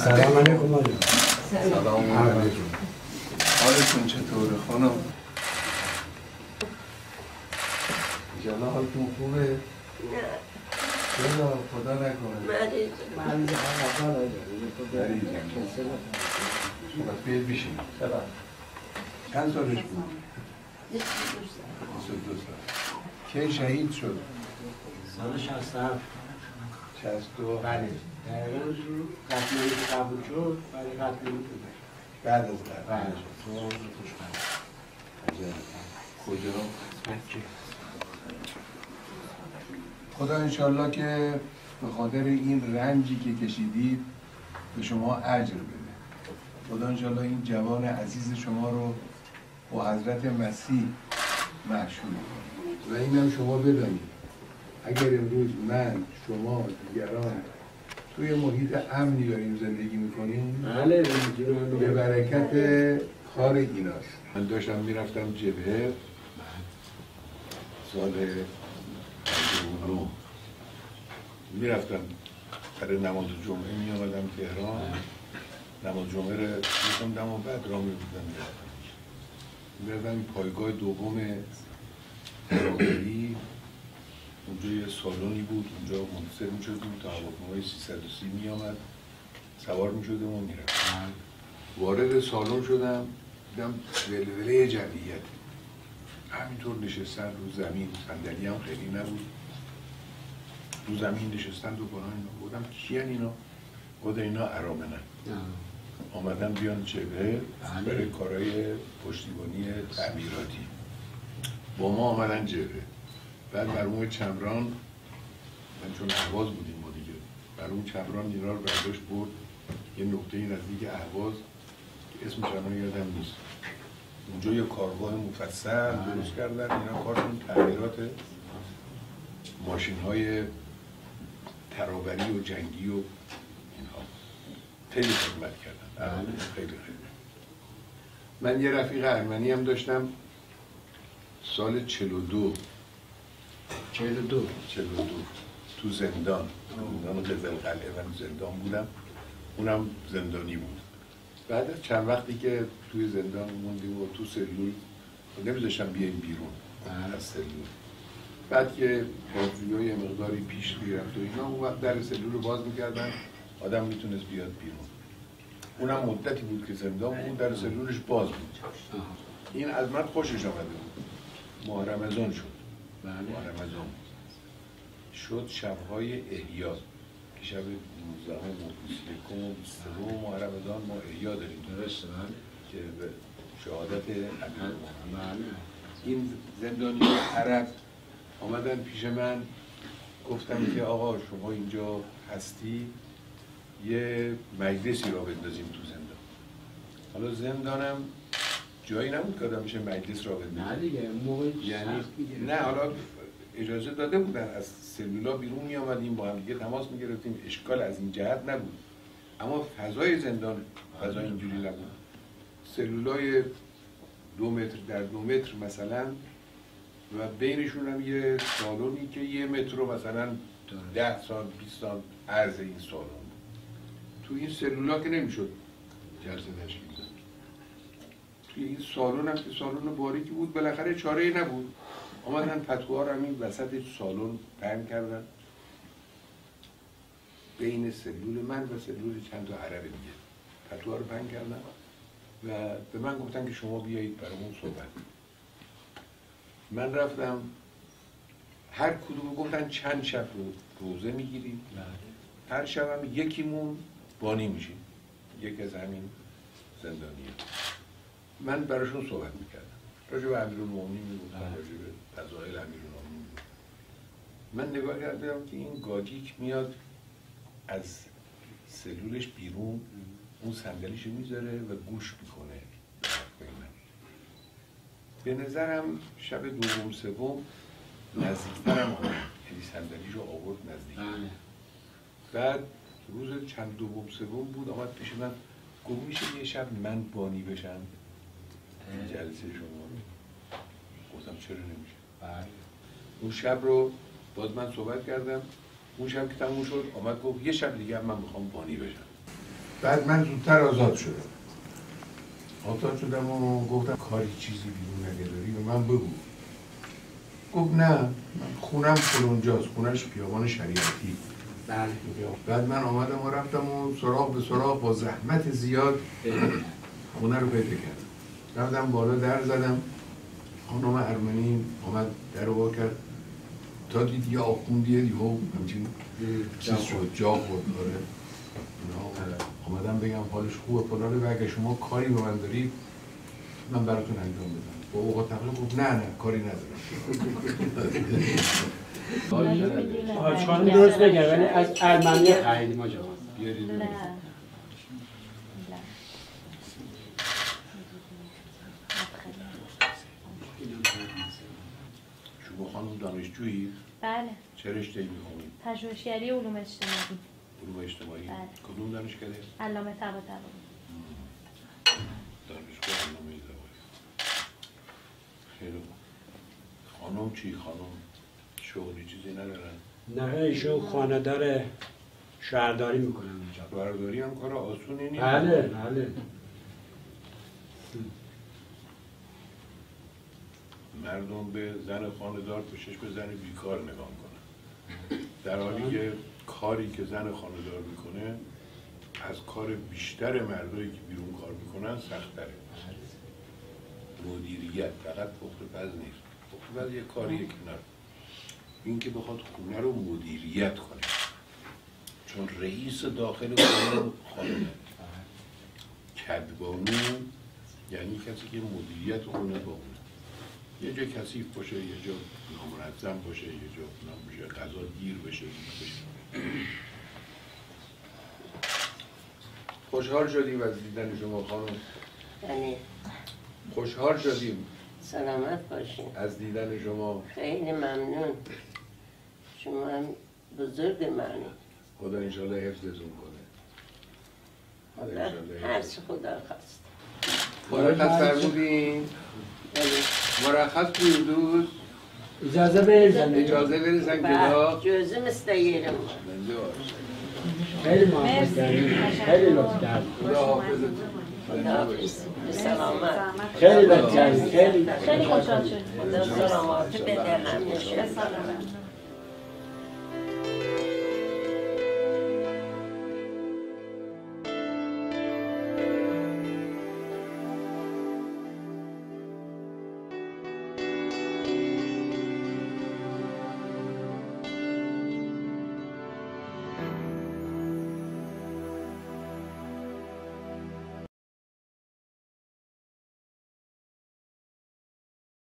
سلام علیکم آقا. سلام علیکم. حالتون چطوره خانم؟ جانا حالتون خوبه؟ نه چرا خدا نکنه؟ مریض شما بیاید بیشین. چند سالش بود؟ 22 سال. کی شهید شد؟ سال 67 62. بله دقیقا قتل که قبول شد برای قتل بود بعد از قتل بله کجا؟ خدا انشالله که به خاطر این رنجی که کشیدید به شما اجر بده. خدا انشالله این جوان عزیز شما رو با حضرت مسیح محشور کنه. و اینم شما بدانید اگر امروز من، شما، دیگران توی محیط امنی داریم زندگی میکنیم بله به برکت کار ایناست. من داشتم میرفتم جبهه سال 59 میرفتم برای نماز جمعه می آمدم تهران. نماز جمعه رو میتونم دم و بعد را می بودم پایگاه دوم ترابری. اونجا یه سالونی بود، اونجا منتظر می شدیم تا هواپیمای 330 می آمد، سوار می شدیم و می رفتم. وارد سالن شدم دیدم ولوله جمعیت همینطور نشستن رو زمین، صندلی هم خیلی نبود، رو زمین نشستن و کنان اینا. بودم کیان اینا؟ بود اینا ارامنن آمدن بیان جبهه برای کارهای پشتیبانی تعمیراتی. با ما آمدن جبهه. بعد مرحوم چمران، من چون اهواز بودیم ما دیگه، مرحوم چمران اینا رو برداشت برد یه نقطه نزدیک اهواز که اسمش الان یادم نیست، اونجا یه کارگاه مفصل درست کردن. اینا کارشون تعمیرات ماشین‌های ترابری و جنگی و اینها. خیلی خدمت کردن. خیلی. من یه رفیق ارمنی هم داشتم سال 42 تو زندان قزلقلعه من زندان بودم، اونم زندانی بود. بعد از چند وقتی که توی زندان موندیم و تو سلول نمیذاشتم بیاییم بیرون از سلول. بعد که پادریای مقداری پیش میرفت و اینا، اون وقت در سلول رو باز میکردن آدم میتونست بیاد بیرون. اونم مدتی بود که زندان بود، در سلولش باز بود. این از من خوشش آمده بود. ماه رمضان شد. ماه رمضان شد شب‌های احیا که شب 19 و 21 ماه رمضان ما احیا داریم. درسته بله که به شهادت امیر. این زندانی عرب آمدن پیش من، گفتم که آقا شما اینجا هستی یه مجلسی را بندازیم تو زندان. حالا زندانم جایی نبود که آدم میشه مجلس را بندازیم. نه دیگه موقع یعنی نه، حالا اجازه داده بودن از سلولا بیرون می آمدیم با هم دیگه تماس می گرفتیم، اشکال از این جهت نبود. اما فضای زندان فضای اینجوری نبود. سلولای 2 متر در 2 متر مثلا و بینشون هم یه سالونی که 1 متر رو مثلا 10 سال 20 سال عرض این سالن بود. تو این سلولا که نمیشد جلسه تشکیل داد. توی این سالن هم که سالن باریکی بود، بالاخره چاره‌ای نبود. آمدن پتوها رو همین وسط سالن پهن کردن بین سلول من و سلول چند تا عرب دیگه. پتوها رو پهن کردن و به من گفتن که شما بیایید برامون صحبت. من رفتم، هر کدوم گفتن چند شب روزه میگیریم، هر شب هم یکیمون بانی میشیم، یکی از همین زندانیه. من براشون صحبت میکردم، راجع به امیرالمومنین میگفتم، راجع به فضائل امیرالمومنین. من نگاه کردم که این گاگیک میاد از سلولش بیرون، اون صندلیشو میذاره و گوش میکنه. به نظرم شب دوم سوم نزدیکترم آمد، یعنی صندلیشو آورد نزدیک. بعد روز چند دوم سوم بود آمد پیش من، گفت میشه یه شب من بانی بشم این جلسه شما؟ گفتم چرا نمیشه. اون شب رو باز من صحبت کردم. اون شب که تموم شد آمد گفت یه شب دیگه من میخوام بانی بشم. بعد من زودتر آزاد شدم و گفتم کاری چیزی بیرون اگه داری به من بگو. گفت نه من خونم فلونجاست، خونش خیابان شریعتی. بله. بعد من آمدم و رفتم و سراغ به سراغ با زحمت زیاد خونه رو پیدا کردم. رفتم بالا در زدم، خانم ارمنی آمد در رو وا کرد، تا دید یه آخوندیه یهو همچین چیز شد، جا خورد. آمدم بگم حالش خوبه فلانه و اگه شما کاری به من دارید من براتون انجام بدم. با اوقات تقریب گفت نه کاری ندارم. آشخانم درست بگم ولی از ارمنی خریدیم آجا. نه. شما خانم دانشجویی؟ بله. چه رشته‌ای می‌خونید؟ پژوهشگری علوم اجتماعی. علوم اجتماعی؟ بله. کدوم دانشکده؟ علامه طباطبایی. دانشگاه علامه طباطبایی. خیلی خوب. خانم چی خانم؟ شغلی چیزی ندارن؟ نه ایشون خانه‌دار شهرداری میکنن اینجا. شهرداری هم کار آسونی نیست. بله. مردم به زن خانه‌دار به چشم زن بیکار نگاه کنن، در حالی که کاری که زن خانه‌دار میکنه از کار بیشتر مردایی که بیرون کار میکنن سخت‌تره. مدیریت فقط پخت پز نیست، پخت پز یه کاریه کنار، این که بخواد خونه رو مدیریت کنه، چون رئیس داخل خونه خانمه. کدبانو یعنی کسی که مدیریت خونه با اونه. یه جا کثیف باشه، یه جا نامنظم باشه، یه جا باشه غذا گیر بشه. خوشحال شدیم از دیدن شما خانم. بله. خوشحال شدیم سلامت باشین. از دیدن شما. خیلی ممنون. شما هم بزرگ منی. خدا انشالله حفظتون کنه. هر چه خدا خواست. مرخص فرمودین؟ مرخص بودید؟ اجازه بریزن. اجازه بریزن کلا؟ جوزه مثل یه ما. خیلی محبت کردیم. خیلی لطف کردیم. خدا حافظتون. خدا حافظ. به سلامت. خیلی لطف کردیم. خیلی خوشحال شدیم. خدا سلامت بده همیشه. به سلامت.